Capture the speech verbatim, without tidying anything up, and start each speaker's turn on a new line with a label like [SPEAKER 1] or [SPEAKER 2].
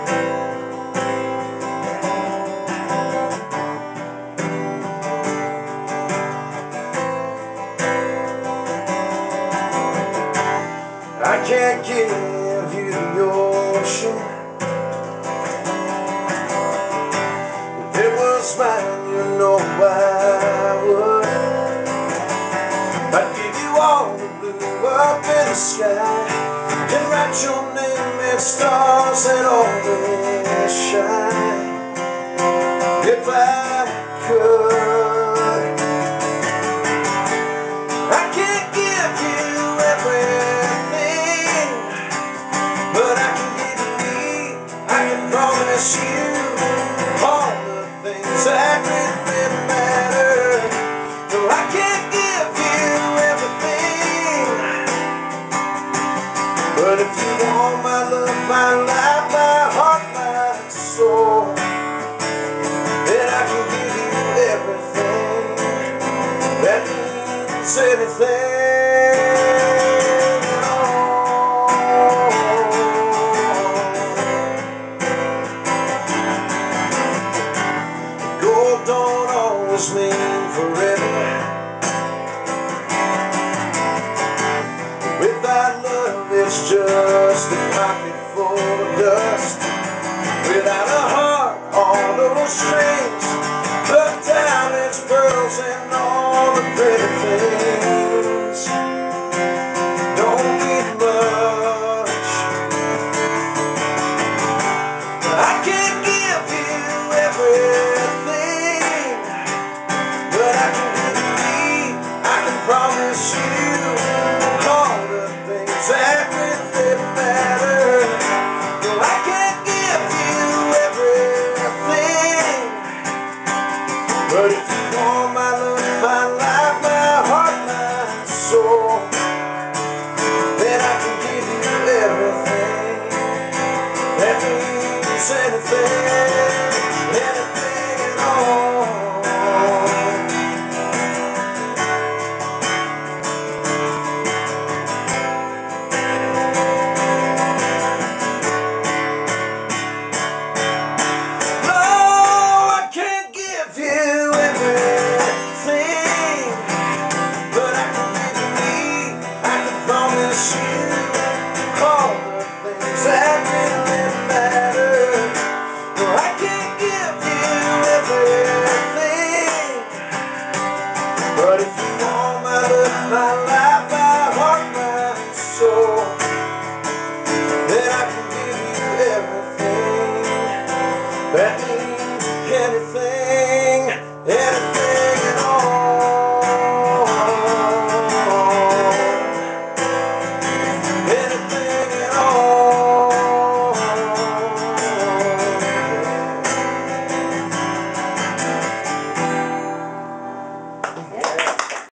[SPEAKER 1] I can't give you the ocean. If it was mine, you know I would. I'd give you all the blue up in the sky and write your name in stars that always shine. If I could, I can't give you everything, but I can give you me. I can promise you all the things that really matter. No, I can't give you everything, but if you want my love, my life, my heart, my soul, then I can give you everything that means anything. Gold don't always mean forever. Without love, it's just a pocket full of dust. Without a heart, all those strings, the diamonds, pearls, and all the pretty things don't mean much. I can't give you everything, but I can give you me. I can promise you all the things that really matter. No, I can't give you everything, but if you want my love, my life, my heart, my soul, then I can give you everything that means anything, anything at all. But if you want my love, my life, my heart, my soul, then I can give you everything that